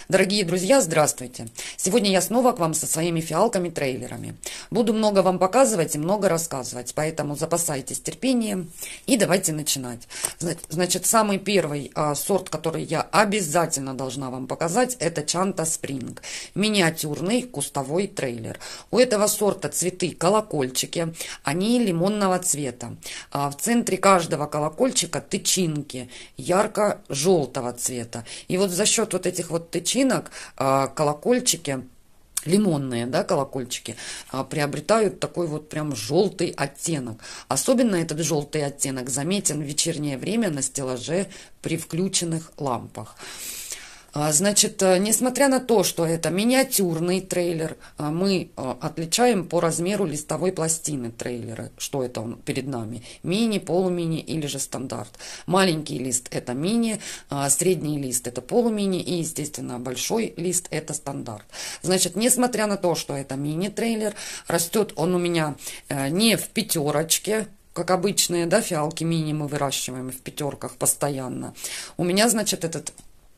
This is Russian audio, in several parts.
Дорогие друзья, здравствуйте! Сегодня я снова к вам со своими фиалками-трейлерами. Буду много вам показывать и много рассказывать, поэтому запасайтесь терпением и давайте начинать. Значит, самый первый сорт, который я обязательно должна вам показать, это Чанта Спринг. Миниатюрный кустовой трейлер. У этого сорта цветы колокольчики, они лимонного цвета. В центре каждого колокольчика тычинки ярко-желтого цвета. И вот за счет вот этих вот тычинок колокольчики, лимонные, да, колокольчики, приобретают такой вот прям желтый оттенок. Особенно этот желтый оттенок заметен в вечернее время на стеллаже при включенных лампах. Значит, несмотря на то, что это миниатюрный трейлер, мы отличаем по размеру листовой пластины трейлера. Что это он перед нами? Мини, полумини или же стандарт. Маленький лист это мини, средний лист это полумини и, естественно, большой лист это стандарт. Значит, несмотря на то, что это мини-трейлер, растет он у меня не в пятерочке, как обычные, да, фиалки мини мы выращиваем в пятерках постоянно. У меня, значит, этот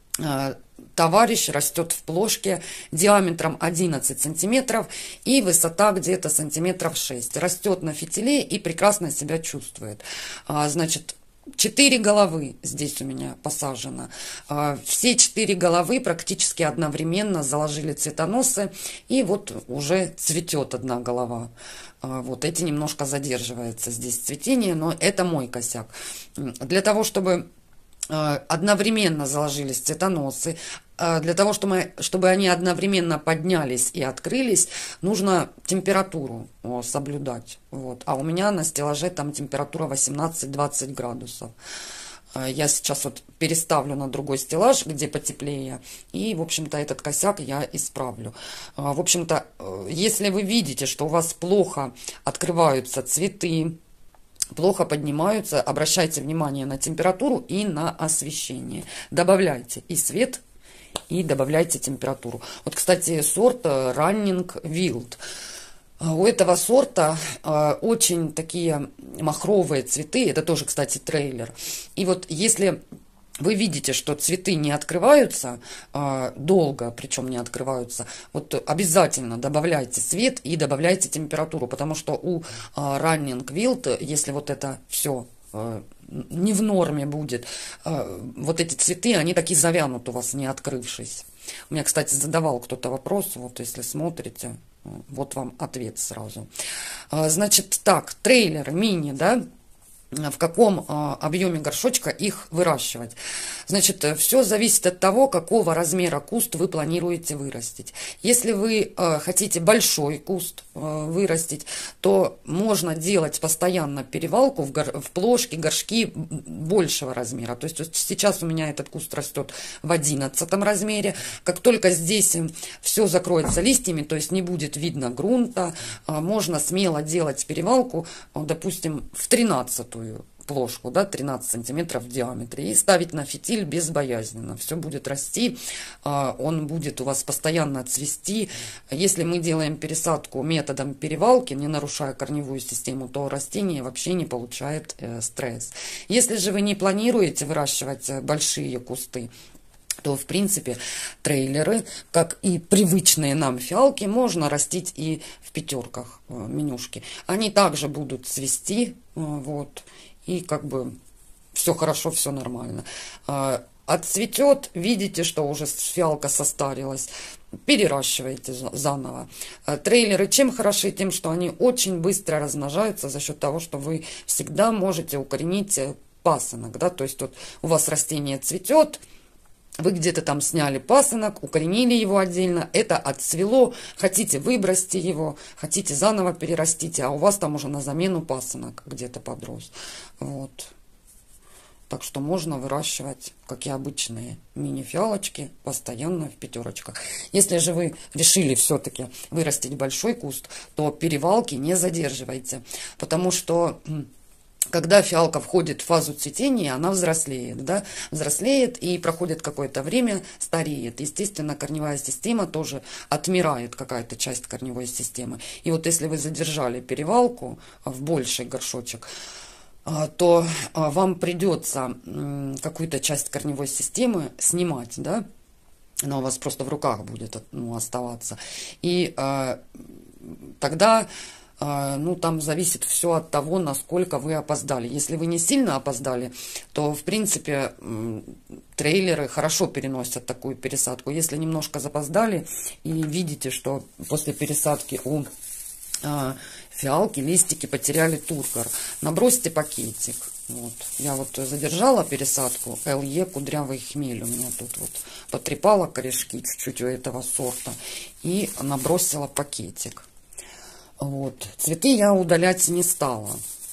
товарищ растет в плошке диаметром 11 сантиметров и высота где-то сантиметров 6. Растет на фитиле и прекрасно себя чувствует. Значит, 4 головы здесь у меня посажено. Все 4 головы практически одновременно заложили цветоносы, и вот уже цветет одна голова. Вот эти немножко задерживается здесь цветение, но это мой косяк. Для того, чтобы одновременно заложились цветоносы, для того, чтобы они одновременно поднялись и открылись, нужно температуру соблюдать. Вот. А у меня на стеллаже там температура 18-20 градусов. Я сейчас вот переставлю на другой стеллаж, где потеплее, и, в общем-то, этот косяк я исправлю. В общем-то, если вы видите, что у вас плохо открываются цветы, плохо поднимаются, обращайте внимание на температуру и на освещение. Добавляйте и свет, и добавляйте температуру. Вот, кстати, сорт Running Wild. У этого сорта очень такие махровые цветы. Это тоже, кстати, трейлер. И вот если вы видите, что цветы не открываются долго, причем не открываются, вот обязательно добавляйте свет и добавляйте температуру, потому что у Running Wild, если вот это все не в норме будет, вот эти цветы, они такие завянут у вас, не открывшись. У меня, кстати, задавал кто-то вопрос, вот если смотрите, вот вам ответ сразу. Значит, так, трейлер, мини, да? В каком объеме горшочка их выращивать. Значит, все зависит от того, какого размера куст вы планируете вырастить. Если вы хотите большой куст вырастить, то можно делать постоянно перевалку в плошки, горшки большего размера. То есть сейчас у меня этот куст растет в 11 размере. Как только здесь все закроется листьями, то есть не будет видно грунта, можно смело делать перевалку, допустим, в 13-ю плошку, да, 13 сантиметров в диаметре, и ставить на фитиль безбоязненно. Все будет расти, он будет у вас постоянно цвести. Если мы делаем пересадку методом перевалки, не нарушая корневую систему, то растение вообще не получает стресс. Если же вы не планируете выращивать большие кусты, то, в принципе, трейлеры, как и привычные нам фиалки, можно растить и в пятерках, менюшки. Они также будут цвести, вот, и как бы все хорошо, все нормально. Отцветет, видите, что уже фиалка состарилась, переращиваете заново. Трейлеры чем хороши? Тем, что они очень быстро размножаются за счет того, что вы всегда можете укоренить пасынок, да, то есть вот у вас растение цветет, вы где-то там сняли пасынок, укоренили его отдельно, это отцвело, хотите выбросьте его, хотите заново перерастите, а у вас там уже на замену пасынок где-то подрос. Вот. Так что можно выращивать, как и обычные мини-фиалочки, постоянно в пятерочках. Если же вы решили все-таки вырастить большой куст, то перевалки не задерживайте, потому что когда фиалка входит в фазу цветения, она взрослеет, да? Взрослеет и проходит какое-то время, стареет. Естественно, корневая система тоже отмирает, какая-то часть корневой системы. И вот если вы задержали перевалку в больший горшочек, то вам придется какую-то часть корневой системы снимать, да? Она у вас просто в руках будет, ну, оставаться. И тогда, ну, там зависит все от того, насколько вы опоздали. Если вы не сильно опоздали, то, в принципе, трейлеры хорошо переносят такую пересадку. Если немножко запоздали и видите, что после пересадки у фиалки листики потеряли тургор, набросьте пакетик. Вот. Я вот задержала пересадку ЛЕ кудрявый хмель. У меня тут вот потрепала корешки чуть-чуть у этого сорта и набросила пакетик. Вот. Цветы я удалять не стала.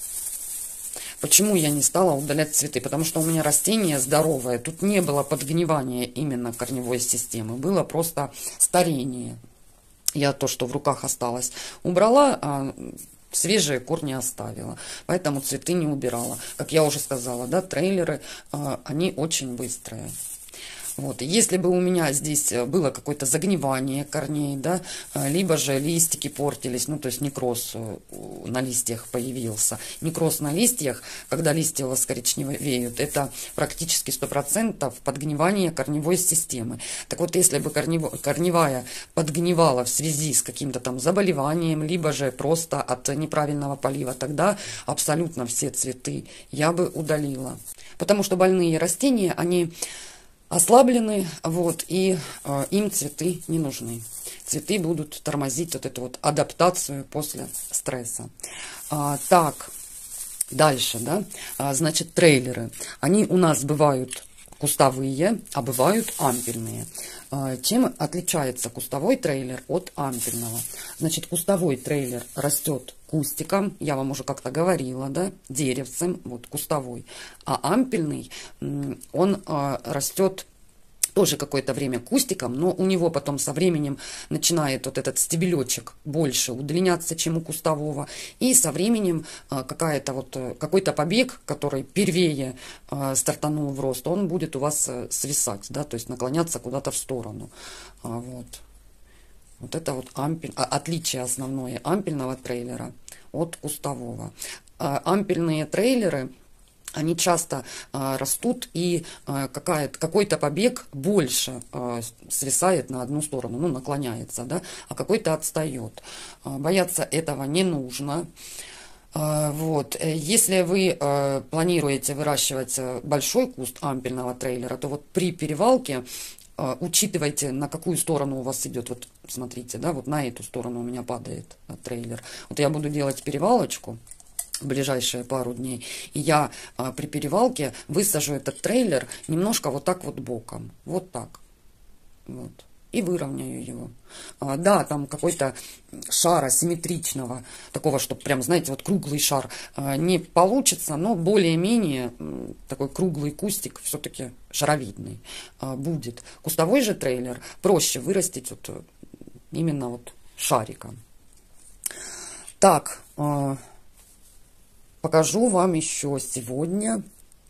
Почему я не стала удалять цветы? Потому что у меня растение здоровое. Тут не было подгнивания именно корневой системы. Было просто старение. Я то, что в руках осталось, убрала, а свежие корни оставила. Поэтому цветы не убирала. Как я уже сказала, да, трейлеры, они очень быстрые. Вот. Если бы у меня здесь было какое-то загнивание корней, да, либо же листики портились, ну, то есть некроз на листьях появился. Некроз на листьях, когда листья у вас коричневеют, это практически 100% подгнивание корневой системы. Так вот, если бы корневая подгнивала в связи с каким-то там заболеванием, либо же просто от неправильного полива, тогда абсолютно все цветы я бы удалила. Потому что больные растения, они ослаблены, вот, и им цветы не нужны. Цветы будут тормозить вот эту вот адаптацию после стресса. Так, дальше, да, значит, трейлеры. Они у нас бывают кустовые, а бывают ампельные. Чем отличается кустовой трейлер от ампельного? Значит, кустовой трейлер растет кустиком, я вам уже как-то говорила, да, деревцем, вот кустовой, а ампельный, он растет тоже какое-то время кустиком, но у него потом со временем начинает вот этот стебелечек больше удлиняться, чем у кустового, и со временем какой-то побег, который первее стартанул в рост, он будет у вас свисать, да, то есть наклоняться куда-то в сторону. Вот. Вот это вот отличие основное ампельного трейлера от кустового. Ампельные трейлеры, они часто растут, и какой-то побег больше свисает на одну сторону, ну, наклоняется, да, а какой-то отстает. Бояться этого не нужно. Вот. Если вы планируете выращивать большой куст ампельного трейлера, то вот при перевалке учитывайте, на какую сторону у вас идет. Вот смотрите, да, вот на эту сторону у меня падает трейлер. Вот я буду делать перевалочку в ближайшие пару дней, и я при перевалке высажу этот трейлер немножко вот так вот боком. Вот так. Вот. И выровняю его. Да, там какой-то шар асимметричного, такого, чтобы прям, знаете, вот круглый шар не получится, но более-менее такой круглый кустик, все-таки шаровидный, будет. Кустовой же трейлер проще вырастить вот именно вот шариком. Так, покажу вам еще сегодня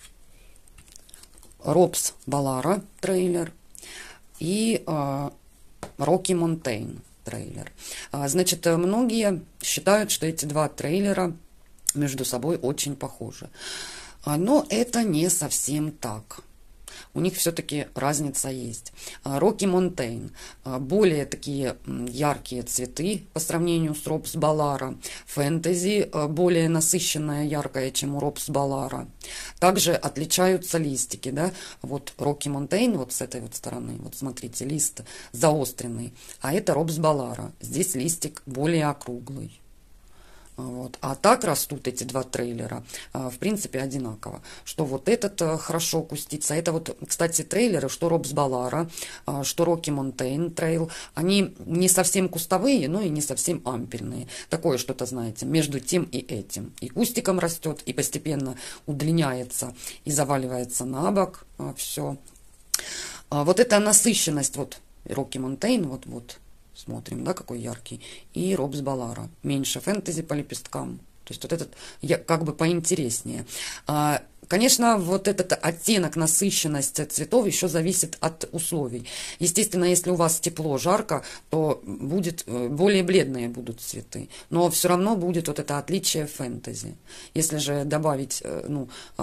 Робс Баллара трейлер и Rocky Mountain трейлер. Значит, многие считают, что эти два трейлера между собой очень похожи. Но это не совсем так. У них все-таки разница есть. Rocky Mountain более такие яркие цветы по сравнению с Робс Баллара. Фэнтези более насыщенная, яркая, чем у Робс Баллара. Также отличаются листики, да. Вот Rocky Mountain вот с этой вот стороны, вот смотрите, лист заостренный, а это Робс Баллара. Здесь листик более округлый. Вот. А так растут эти два трейлера, в принципе, одинаково. Что вот этот хорошо кустится. Это вот, кстати, трейлеры, что Робс Баллара, что Rocky Mountain трейл, они не совсем кустовые, но и не совсем ампельные. Такое что-то, знаете, между тем и этим. И кустиком растет, и постепенно удлиняется, и заваливается на бок все. Вот эта насыщенность, вот Rocky Mountain, вот смотрим, да, какой яркий. И Робс Баллара. Меньше фэнтези по лепесткам. То есть вот этот как бы поинтереснее. Конечно, вот этот оттенок, насыщенность цветов еще зависит от условий. Естественно, если у вас тепло, жарко, то будет более бледные будут цветы. Но все равно будет вот это отличие фэнтези. Если же добавить,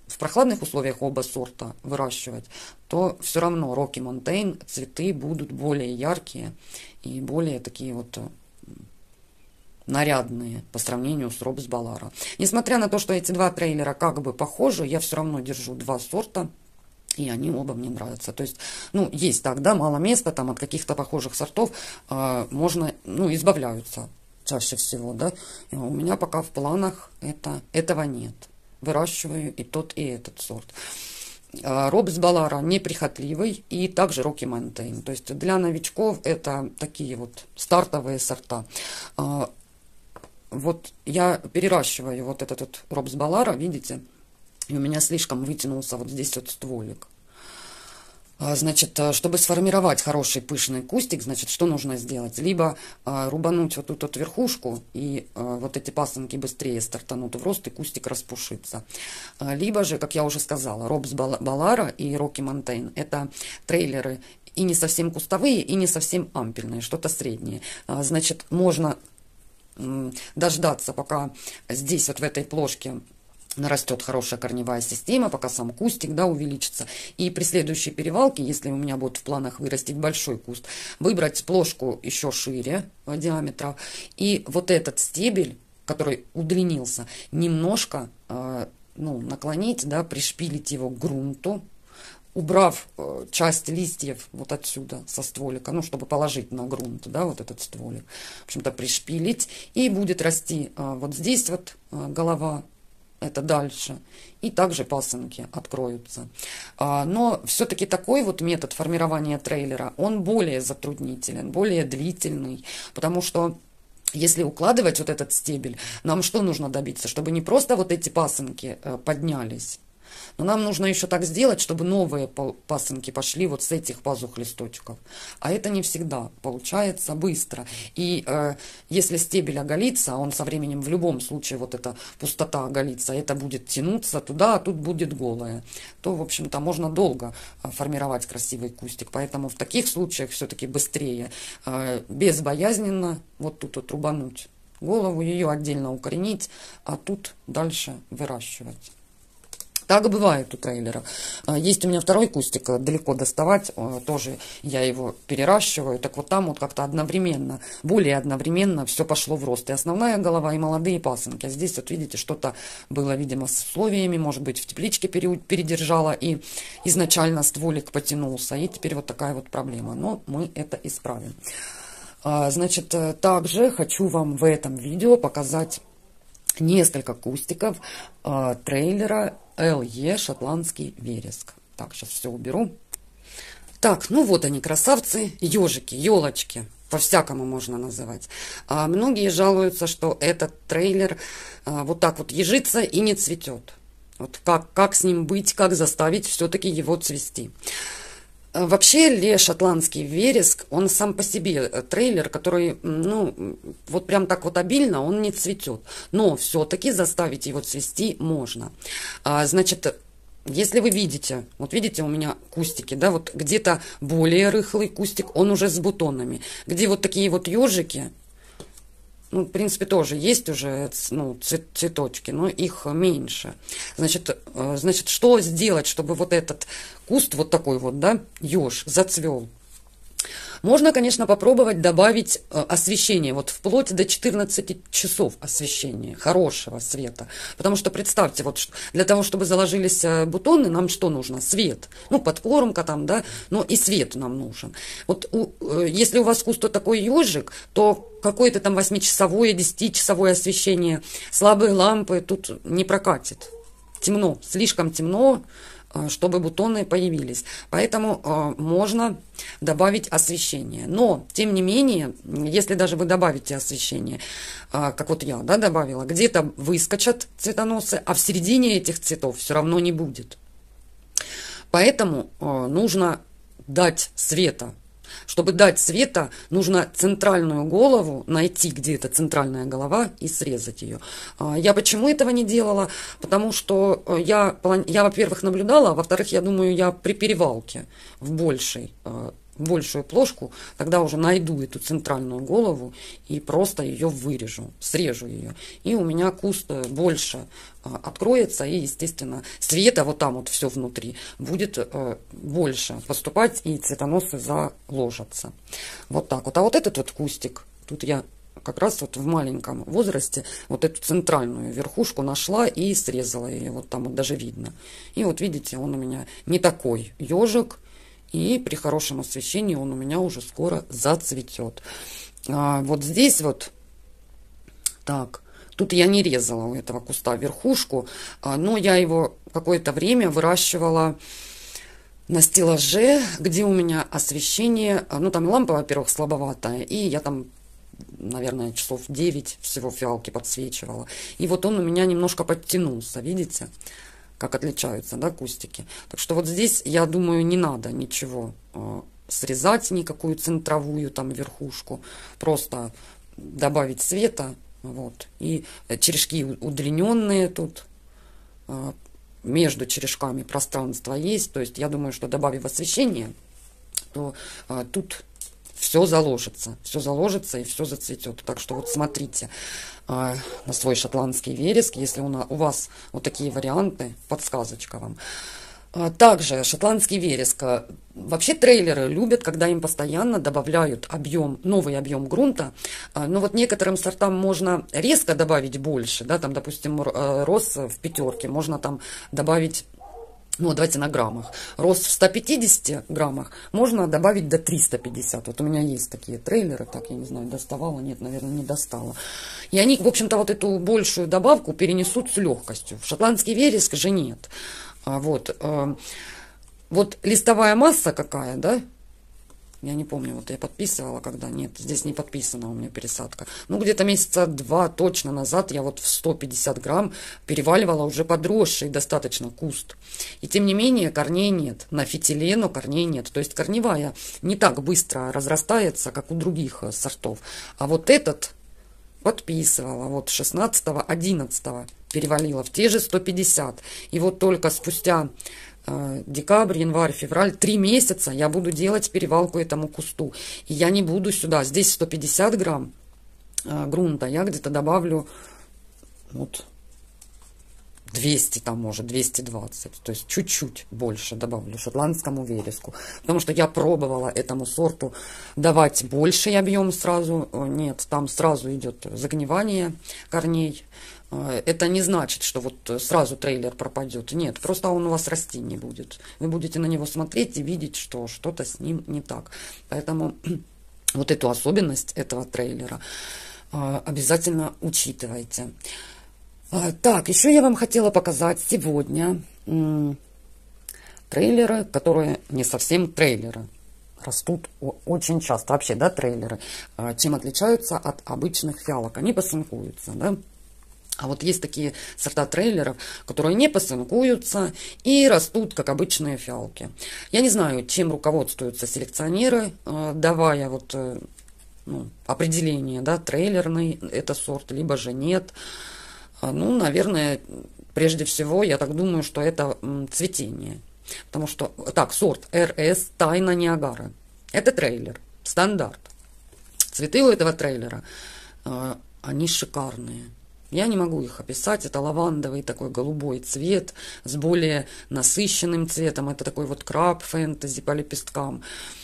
в прохладных условиях оба сорта выращивать, то все равно Rocky Mountain цветы будут более яркие и более такие вот нарядные по сравнению с Робс Баллара. Несмотря на то, что эти два трейлера как бы похожи, я все равно держу два сорта, и они оба мне нравятся. То есть, ну, есть так, да, мало места, там от каких-то похожих сортов можно, ну, избавляются чаще всего, да. И у меня пока в планах этого нет. Выращиваю и тот, и этот сорт. Робс Баллара неприхотливый, и также Rocky Mountain. То есть для новичков это такие вот стартовые сорта. Вот я переращиваю вот этот вот Робс Баллара, видите, и у меня слишком вытянулся вот здесь вот стволик. Значит, чтобы сформировать хороший пышный кустик, значит, что нужно сделать? Либо рубануть вот тут вот верхушку, и вот эти пасынки быстрее стартанут в рост, и кустик распушится. Либо же, как я уже сказала, Робс Баллара и Rocky Mountain — это трейлеры и не совсем кустовые, и не совсем ампельные, что-то среднее. Значит, можно дождаться, пока здесь вот в этой плошке нарастет хорошая корневая система, пока сам кустик, да, увеличится. И при следующей перевалке, если у меня будет в планах вырастить большой куст, выбрать плошку еще шире диаметра. И вот этот стебель, который удлинился, немножко наклонить, да, пришпилить его к грунту, убрав часть листьев вот отсюда со стволика, ну, чтобы положить на грунт, да, вот этот стволик, в общем-то, пришпилить, и будет расти вот здесь вот голова, это дальше, и также пасынки откроются. Но все-таки такой вот метод формирования трейлера, он более затруднителен, более длительный, потому что если укладывать вот этот стебель, нам что нужно добиться? Чтобы не просто вот эти пасынки поднялись, но нам нужно еще так сделать, чтобы новые пасынки пошли вот с этих пазух листочков. А это не всегда получается быстро. И если стебель оголится, а он со временем в любом случае, вот эта пустота оголится, это будет тянуться туда, а тут будет голое, то, в общем-то, можно долго формировать красивый кустик. Поэтому в таких случаях все-таки быстрее, безбоязненно вот тут вот рубануть голову, ее отдельно укоренить, а тут дальше выращивать. Так бывает у трейлера. Есть у меня второй кустик, далеко доставать, тоже я его переращиваю. Так вот там вот как-то одновременно, более одновременно все пошло в рост. И основная голова, и молодые пасынки. А здесь вот видите, что-то было, видимо, с условиями, может быть, в тепличке передержала, и изначально стволик потянулся. И теперь вот такая вот проблема. Но мы это исправим. Значит, также хочу вам в этом видео показать несколько кустиков трейлера ЛЕ шотландский вереск. Так, сейчас все уберу. Так, ну вот они, красавцы, ежики, елочки, по-всякому можно называть. Многие жалуются, что этот трейлер вот так вот ежится и не цветет. Вот как с ним быть, как заставить все-таки его цвести. Вообще, ЛЕ шотландский вереск, он сам по себе трейлер, который, ну, вот прям так вот обильно он не цветет. Но все-таки заставить его цвести можно. Значит, если вы видите, вот видите у меня кустики, да, вот где-то более рыхлый кустик, он уже с бутонами. Где вот такие вот ежики, ну, в принципе, тоже есть уже, ну, цветочки, но их меньше. Значит, что сделать, чтобы вот этот куст, вот такой вот, да, еж, зацвел? Можно, конечно, попробовать добавить освещение, вот вплоть до 14 часов освещения, хорошего света. Потому что, представьте, вот для того, чтобы заложились бутоны, нам что нужно? Свет. Ну, подкормка там, да, но и свет нам нужен. Вот если у вас куст вот такой ежик, то какое-то там 8-часовое, 10-часовое освещение, слабые лампы тут не прокатит. Темно, слишком темно, чтобы бутоны появились. Поэтому можно добавить освещение. Но, тем не менее, если даже вы добавите освещение, как вот я, да, добавила, где-то выскочат цветоносы, а в середине этих цветов все равно не будет. Поэтому нужно дать света. Чтобы дать света, нужно центральную голову найти, где эта центральная голова, и срезать ее. Я почему этого не делала? Потому что я во-первых, наблюдала, а во-вторых, я думаю, я при перевалке в большей большую плошку, тогда уже найду эту центральную голову и просто ее вырежу, срежу ее. И у меня куст больше откроется, и, естественно, света вот там вот все внутри будет больше поступать, и цветоносы заложатся. Вот так вот. А вот этот вот кустик, тут я как раз вот в маленьком возрасте вот эту центральную верхушку нашла и срезала ее. Вот там вот даже видно. И вот видите, он у меня не такой ежик. И при хорошем освещении он у меня уже скоро зацветет. Вот здесь вот, так, тут я не резала у этого куста верхушку, но я его какое-то время выращивала на стеллаже, где у меня освещение, ну там лампа, во-первых, слабоватая, и я там, наверное, часов 9 всего фиалки подсвечивала. И вот он у меня немножко подтянулся, видите? Как отличаются, да, кустики. Так что вот здесь, я думаю, не надо ничего срезать, никакую центровую там верхушку. Просто добавить света, вот. И черешки удлиненные тут, между черешками пространство есть. То есть я думаю, что добавив освещение, то тут все заложится и все зацветет. Так что вот смотрите на свой шотландский вереск, если у вас вот такие варианты, подсказочка вам. Также шотландский вереск. Вообще трейлеры любят, когда им постоянно добавляют новый объем грунта. Но вот некоторым сортам можно резко добавить больше, да, там, допустим, роз в 5, можно там добавить, ну, давайте на граммах. Роз в 150 граммах можно добавить до 350. Вот у меня есть такие трейлеры, так, я не знаю, доставала, нет, наверное, не достала. И они, в общем-то, вот эту большую добавку перенесут с легкостью. В шотландский вереск же нет. Вот листовая масса какая, да? Я не помню, вот я подписывала, когда нет, здесь не подписана у меня пересадка. Ну, где-то месяца 2 точно назад я вот в 150 грамм переваливала уже подросший достаточно куст. И тем не менее корней нет. На фитиле, но корней нет. То есть корневая не так быстро разрастается, как у других сортов. А вот этот подписывала, вот 16-11 перевалила в те же 150. И вот только спустя декабрь, январь, февраль, 3 месяца я буду делать перевалку этому кусту. И я не буду сюда, здесь 150 грамм грунта, я где-то добавлю вот 200, там может 220, то есть чуть-чуть больше добавлю шотландскому вереску, потому что я пробовала этому сорту давать больший объем сразу, нет, там сразу идет загнивание корней. Это не значит, что вот сразу трейлер пропадет. Нет, просто он у вас расти не будет. Вы будете на него смотреть и видеть, что что-то с ним не так. Поэтому вот эту особенность этого трейлера обязательно учитывайте. Так, еще я вам хотела показать сегодня трейлеры, которые не совсем трейлеры. Растут очень часто. Вообще, да, трейлеры. Чем отличаются от обычных фиалок? Они пасынкуются, да. А вот есть такие сорта трейлеров, которые не пасынкуются и растут, как обычные фиалки. Я не знаю, чем руководствуются селекционеры, давая вот, ну, определение, да, трейлерный это сорт, либо же нет. Ну, наверное, прежде всего, я так думаю, что это цветение. Потому что, так, сорт РС Тайна Ниагара. Это трейлер, стандарт. Цветы у этого трейлера, они шикарные. Я не могу их описать. Это лавандовый такой голубой цвет с более насыщенным цветом. Это такой вот краб фэнтези по лепесткам.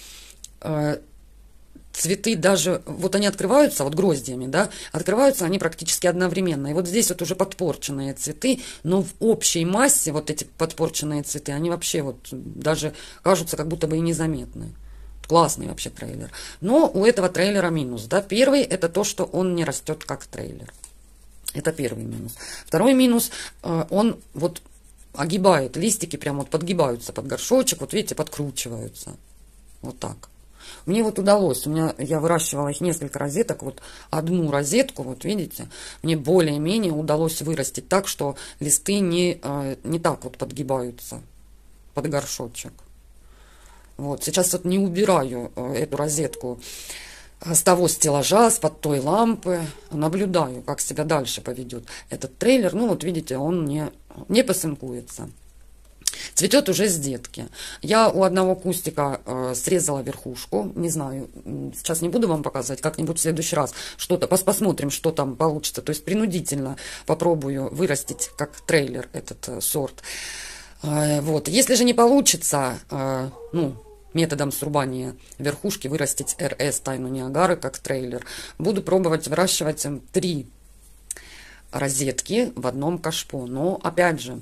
Цветы даже, вот они открываются, вот гроздьями, да, открываются они практически одновременно. И вот здесь вот уже подпорченные цветы, но в общей массе вот эти подпорченные цветы, они вообще вот даже кажутся как будто бы и незаметны. Классный вообще трейлер. Но у этого трейлера минус, да. Первый — это то, что он не растет как трейлер. Это первый минус. Второй минус, он вот огибает, листики прям вот подгибаются под горшочек, вот видите, подкручиваются. Вот так. Мне вот удалось, я выращивала их несколько розеток, вот одну розетку, вот видите, мне более-менее удалось вырастить так, что листы не так вот подгибаются под горшочек. Вот, сейчас вот не убираю эту розетку с того стеллажа, с-под той лампы, наблюдаю, как себя дальше поведет этот трейлер. Ну вот видите, он не пасынкуется. Цветет уже с детки. Я у одного кустика срезала верхушку. Не знаю, сейчас не буду вам показывать, как-нибудь в следующий раз что-то посмотрим, что там получится. То есть принудительно попробую вырастить как трейлер этот сорт. Вот. Если же не получится, ну, методом срубания верхушки вырастить РС Тайну Ниагары как трейлер, буду пробовать выращивать 3 розетки в одном кашпо. Но опять же,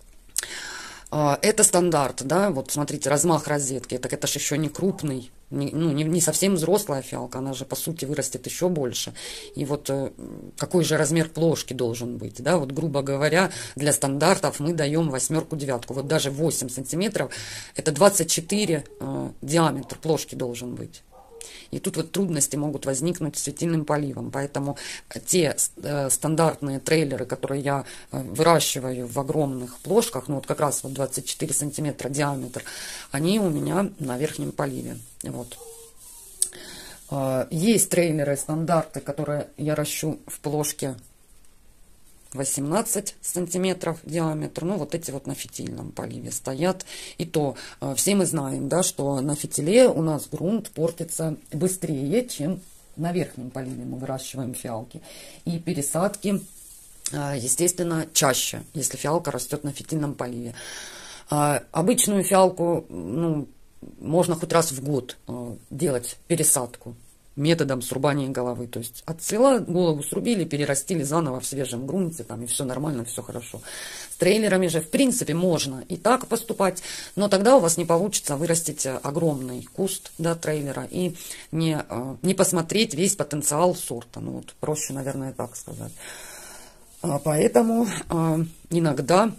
это стандарт, да, вот смотрите, размах розетки, так это же еще не крупный, не совсем взрослая фиалка, она же по сути вырастет еще больше. И вот какой же размер плошки должен быть, да, вот грубо говоря, для стандартов мы даем 8-9, вот даже 8 сантиметров, это 24 диаметр плошки должен быть. И тут вот трудности могут возникнуть с светильным поливом. Поэтому те стандартные трейлеры, которые я выращиваю в огромных плошках, ну вот как раз вот 24 сантиметра диаметр, они у меня на верхнем поливе. Вот. Есть трейлеры, стандарты, которые я ращу в плошке 18 сантиметров диаметр. Ну, вот эти вот на фитильном поливе стоят. И то все мы знаем, да, что на фитиле у нас грунт портится быстрее, чем на верхнем поливе мы выращиваем фиалки. И пересадки, естественно, чаще, если фиалка растет на фитильном поливе. Обычную фиалку, ну, можно хоть раз в год делать пересадку методом срубания головы. То есть отцвела, голову срубили, перерастили заново в свежем грунте, там, и все нормально, все хорошо. С трейлерами же, в принципе, можно и так поступать, но тогда у вас не получится вырастить огромный куст, да, трейлера и не посмотреть весь потенциал сорта. Ну, вот проще, наверное, так сказать. Поэтому иногда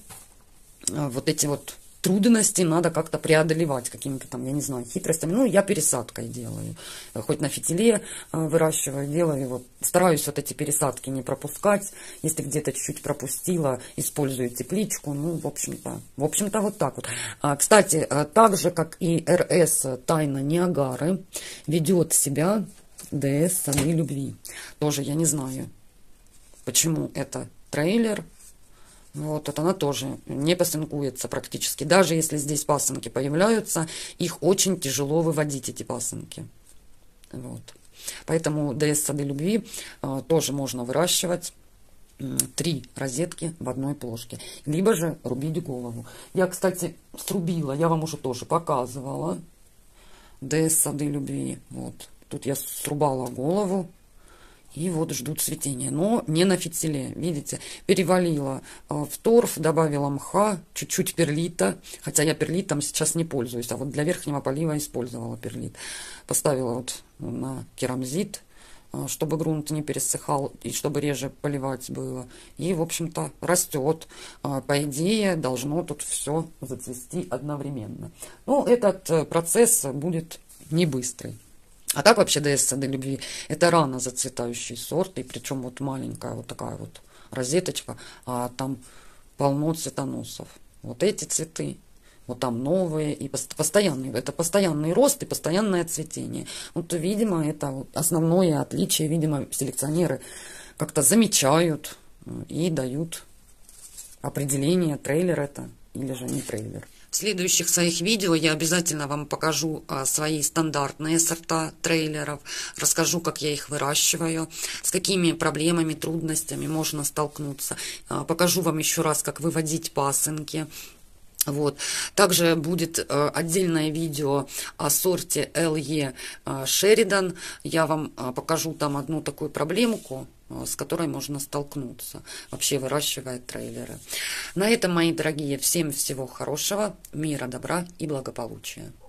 вот эти вот трудности надо как-то преодолевать какими-то там, я не знаю, хитростями. Ну, я пересадкой делаю. Хоть на фитиле выращиваю, делаю. Вот, стараюсь вот эти пересадки не пропускать. Если где-то чуть-чуть пропустила, использую тепличку. Ну, в общем-то вот так вот. Кстати, так же, как и РС Тайна Ниагары, ведет себя ДС Сады Любви. Тоже я не знаю, почему это трейлер. Вот, это она тоже не пасынкуется практически. Даже если здесь пасынки появляются, их очень тяжело выводить, эти пасынки. Вот. Поэтому ДС Сады Любви тоже можно выращивать 3 розетки в одной плошке. Либо же рубить голову. Я, кстати, срубила, я вам уже тоже показывала ДС Сады Любви. Вот. Тут я срубала голову. И вот жду цветения, но не на фитиле, видите, перевалила в торф, добавила мха, чуть-чуть перлита, хотя я перлитом сейчас не пользуюсь, а вот для верхнего полива использовала перлит. Поставила вот на керамзит, чтобы грунт не пересыхал и чтобы реже поливать было. И, в общем-то, растет. По идее, должно тут все зацвести одновременно. Но этот процесс будет не быстрый. А так вообще ДС Сады Любви это рано зацветающий сорт, и причем вот маленькая вот такая вот розеточка, а там полно цветоносов. Вот эти цветы, вот там новые и постоянные, это постоянный рост и постоянное цветение. Вот, видимо, это вот основное отличие, видимо, селекционеры как-то замечают и дают определение, трейлер это или же не трейлер. В следующих своих видео я обязательно вам покажу свои стандартные сорта трейлеров, расскажу, как я их выращиваю, с какими проблемами, трудностями можно столкнуться. Покажу вам еще раз, как выводить пасынки. Вот. Также будет отдельное видео о сорте LE Sheridan. Я вам покажу там одну такую проблемку, с которой можно столкнуться, вообще выращивая трейлеры. На этом, мои дорогие, всем всего хорошего, мира, добра и благополучия.